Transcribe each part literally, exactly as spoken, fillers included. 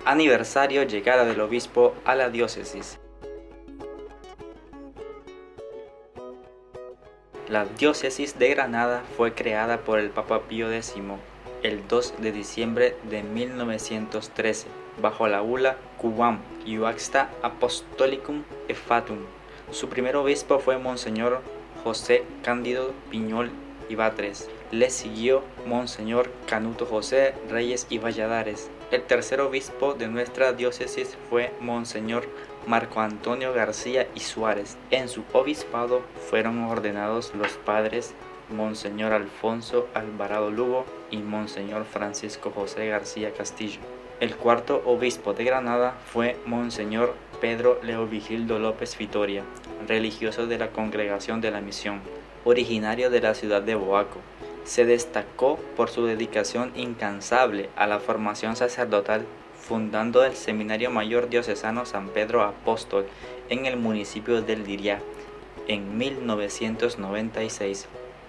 Aniversario llegada del obispo a la diócesis. La diócesis de Granada fue creada por el Papa Pío X el dos de diciembre de mil novecientos trece bajo la bula Quam Iuxta Apostolicum Effatum. Su primer obispo fue Monseñor José Cándido Piñol y Batres. Le siguió Monseñor Canuto José Reyes y Valladares. El tercer obispo de nuestra diócesis fue Monseñor Marco Antonio García y Suárez. En su obispado fueron ordenados los padres Monseñor Alfonso Alvarado Lugo y Monseñor Francisco José García Castillo. El cuarto obispo de Granada fue Monseñor Pedro Leovigildo López Vitoria, religioso de la Congregación de la Misión, originario de la ciudad de Boaco. Se destacó por su dedicación incansable a la formación sacerdotal, fundando el Seminario Mayor Diocesano San Pedro Apóstol en el municipio del Diriá en mil novecientos noventa y seis.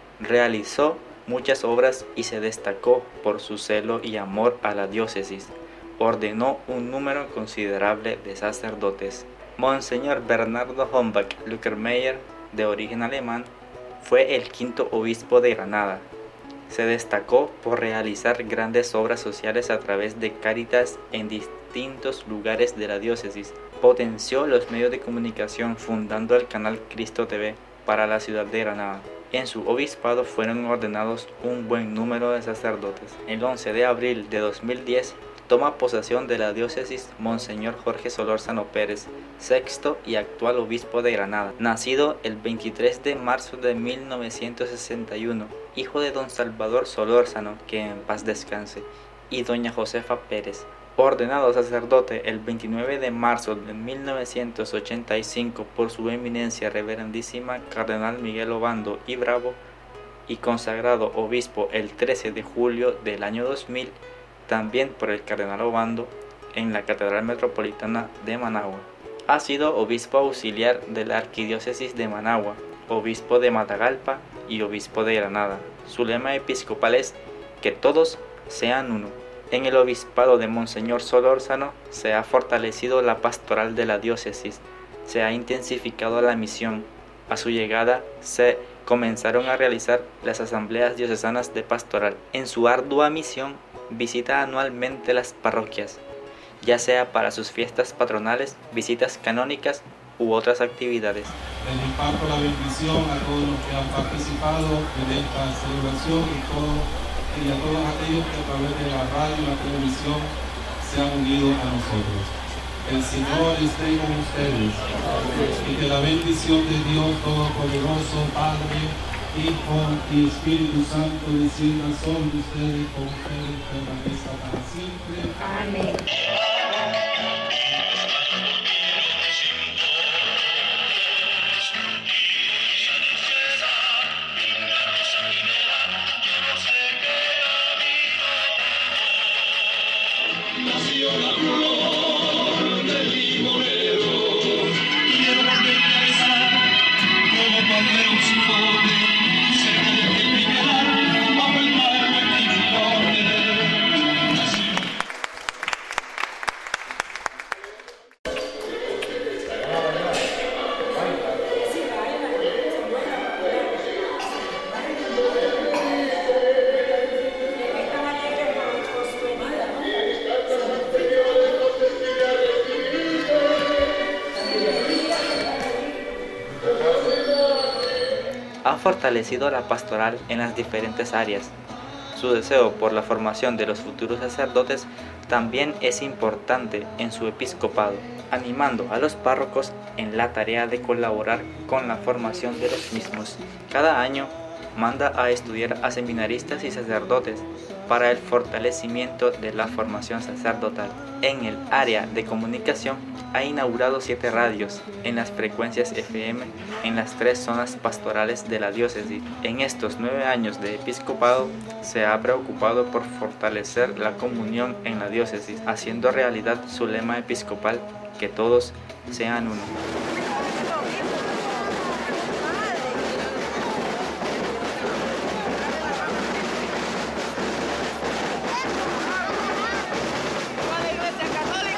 Realizó muchas obras y se destacó por su celo y amor a la diócesis. Ordenó un número considerable de sacerdotes. Monseñor Bernardo Hombach Luckermeyer, de origen alemán, fue el quinto obispo de Granada. Se destacó por realizar grandes obras sociales a través de Cáritas en distintos lugares de la diócesis. Potenció los medios de comunicación fundando el canal Cristo T V para la ciudad de Granada. En su obispado fueron ordenados un buen número de sacerdotes. El once de abril de dos mil diez toma posesión de la diócesis Monseñor Jorge Solórzano Pérez, sexto y actual obispo de Granada, nacido el veintitrés de marzo de mil novecientos sesenta y uno, hijo de don Salvador Solórzano, que en paz descanse, y doña Josefa Pérez. Ordenado sacerdote el veintinueve de marzo de mil novecientos ochenta y cinco por su eminencia reverendísima Cardenal Miguel Obando y Bravo, y consagrado obispo el trece de julio del año dos mil, también por el Cardenal Obando, en la Catedral Metropolitana de Managua. Ha sido obispo auxiliar de la Arquidiócesis de Managua, obispo de Matagalpa y obispo de Granada. Su lema episcopal es que todos sean uno. En el obispado de Monseñor Solórzano se ha fortalecido la pastoral de la diócesis, se ha intensificado la misión. A su llegada se comenzaron a realizar las asambleas diocesanas de pastoral. En su ardua misión visita anualmente las parroquias, ya sea para sus fiestas patronales, visitas canónicas u otras actividades. Les imparto la bendición a todos los que han participado en esta celebración y, todo, y a todos aquellos que a través de la radio y la televisión se han unido a nosotros. El Señor esté con ustedes y que la bendición de Dios Todopoderoso, Padre, Hijo y Espíritu Santo descienda sobre ustedes, con ustedes permanezca para siempre. Amén. Nació la flor del limonero y el hombre cabeza como cualquier un cipote cerca del pinar bajo el mar del Quijote. Nació. Ha fortalecido la pastoral en las diferentes áreas. Su deseo por la formación de los futuros sacerdotes también es importante en su episcopado, animando a los párrocos en la tarea de colaborar con la formación de los mismos. Cada año manda a estudiar a seminaristas y sacerdotes para el fortalecimiento de la formación sacerdotal. En el área de comunicación ha inaugurado siete radios en las frecuencias F M en las tres zonas pastorales de la diócesis. En estos nueve años de episcopado se ha preocupado por fortalecer la comunión en la diócesis, haciendo realidad su lema episcopal, que todos sean uno. ¡Viva la Iglesia Católica!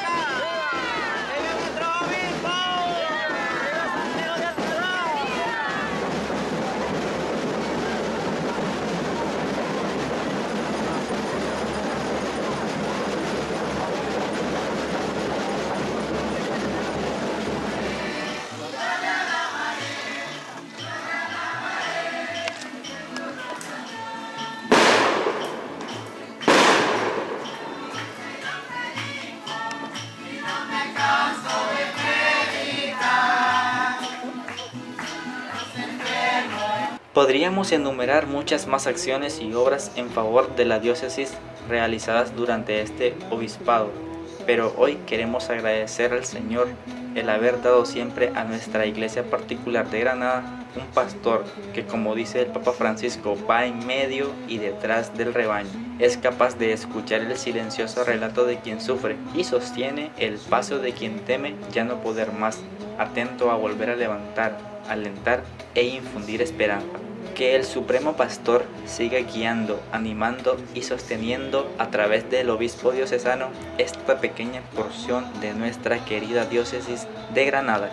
Podríamos enumerar muchas más acciones y obras en favor de la diócesis realizadas durante este obispado, pero hoy queremos agradecer al Señor el haber dado siempre a nuestra iglesia particular de Granada un pastor que, como dice el Papa Francisco, va en medio y detrás del rebaño. Es capaz de escuchar el silencioso relato de quien sufre y sostiene el paso de quien teme ya no poder más, atento a volver a levantar, alentar e infundir esperanza. Que el Supremo Pastor siga guiando, animando y sosteniendo a través del obispo diocesano esta pequeña porción de nuestra querida diócesis de Granada.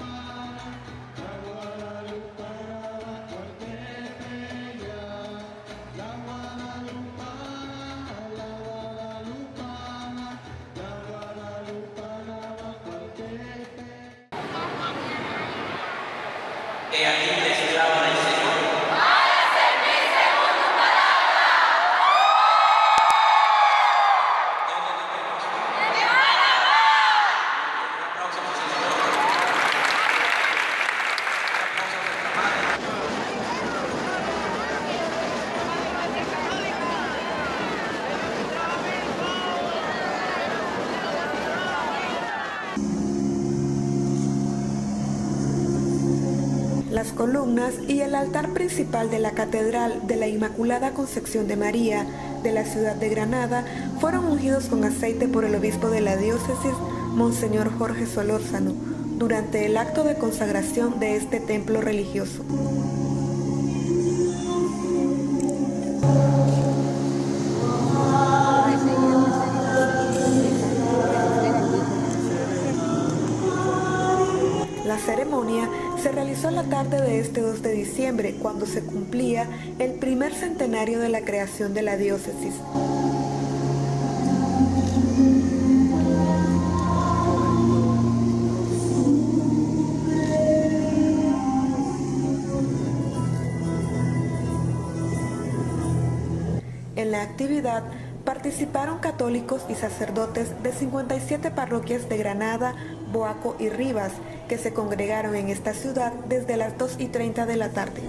Las columnas y el altar principal de la Catedral de la Inmaculada Concepción de María de la ciudad de Granada fueron ungidos con aceite por el obispo de la diócesis, Monseñor Jorge Solórzano, durante el acto de consagración de este templo religioso. La ceremonia se realizó la tarde de este dos de diciembre, cuando se cumplía el primer centenario de la creación de la diócesis. En la actividad participaron católicos y sacerdotes de cincuenta y siete parroquias de Granada, Boaco y Rivas, que se congregaron en esta ciudad desde las dos y treinta de la tarde.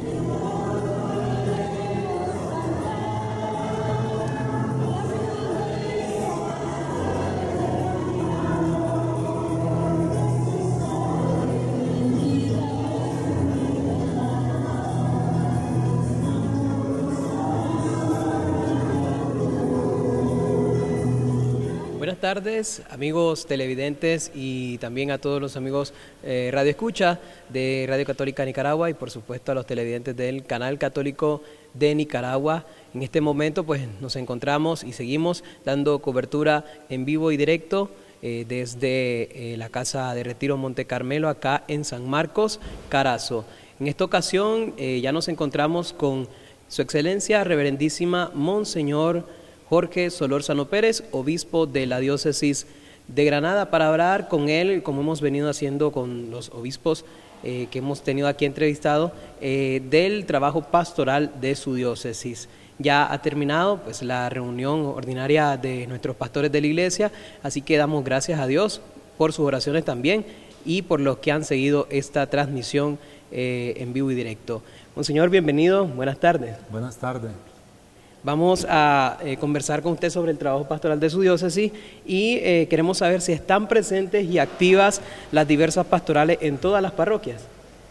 Buenas tardes, amigos televidentes y también a todos los amigos eh, Radio Escucha de Radio Católica Nicaragua y por supuesto a los televidentes del Canal Católico de Nicaragua. En este momento pues nos encontramos y seguimos dando cobertura en vivo y directo eh, desde eh, la Casa de Retiro Monte Carmelo acá en San Marcos, Carazo. En esta ocasión eh, ya nos encontramos con Su Excelencia Reverendísima Monseñor Jorge Solórzano Pérez, obispo de la diócesis de Granada, para hablar con él, como hemos venido haciendo con los obispos eh, que hemos tenido aquí entrevistado, eh, del trabajo pastoral de su diócesis. Ya ha terminado pues la reunión ordinaria de nuestros pastores de la iglesia, así que damos gracias a Dios por sus oraciones también y por los que han seguido esta transmisión eh, en vivo y directo. Monseñor, bienvenido, buenas tardes. Buenas tardes. Vamos a eh, conversar con usted sobre el trabajo pastoral de su diócesis y eh, queremos saber si están presentes y activas las diversas pastorales en todas las parroquias.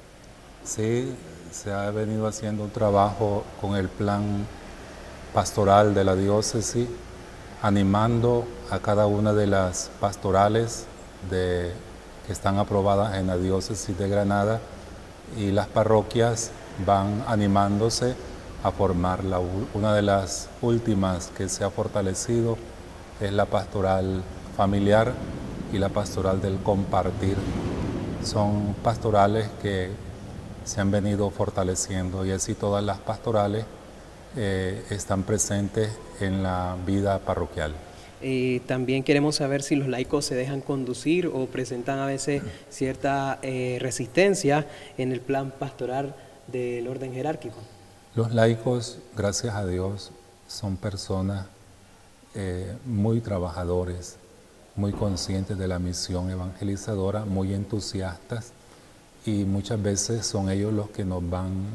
Sí, se ha venido haciendo un trabajo con el plan pastoral de la diócesis, animando a cada una de las pastorales de, que están aprobadas en la diócesis de Granada, y las parroquias van animándose a formar. La, una de las últimas que se ha fortalecido es la pastoral familiar y la pastoral del compartir. Son pastorales que se han venido fortaleciendo y así todas las pastorales eh, están presentes en la vida parroquial. Eh, también queremos saber si los laicos se dejan conducir o presentan a veces cierta eh, resistencia en el plan pastoral del orden jerárquico. Los laicos, gracias a Dios, son personas eh, muy trabajadores, muy conscientes de la misión evangelizadora, muy entusiastas, y muchas veces son ellos los que nos van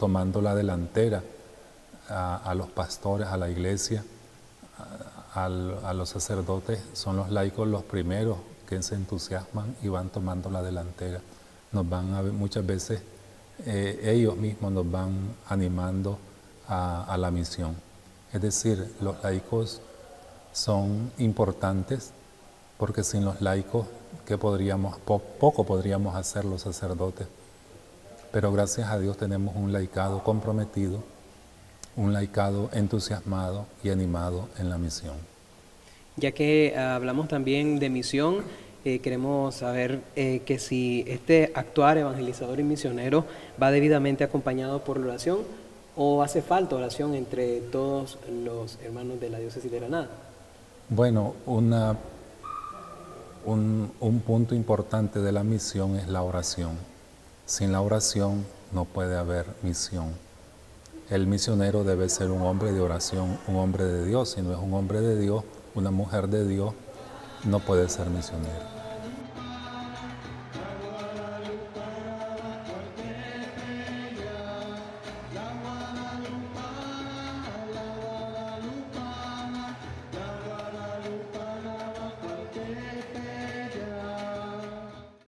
tomando la delantera a, a los pastores, a la iglesia, a, a, a los sacerdotes. Son los laicos los primeros que se entusiasman y van tomando la delantera. Nos van a, muchas veces eh, ellos mismos nos van animando a, a la misión. Es decir, los laicos son importantes porque sin los laicos, ¿qué podríamos, po, poco podríamos hacer los sacerdotes? Pero gracias a Dios tenemos un laicado comprometido, un laicado entusiasmado y animado en la misión. Ya que uh, hablamos también de misión, eh, queremos saber eh, que si este actuar evangelizador y misionero va debidamente acompañado por la oración o hace falta oración entre todos los hermanos de la diócesis de Granada. Bueno, una, un, un punto importante de la misión es la oración. Sin la oración no puede haber misión. El misionero debe ser un hombre de oración, un hombre de Dios. Si no es un hombre de Dios, una mujer de Dios, no puede ser misionero.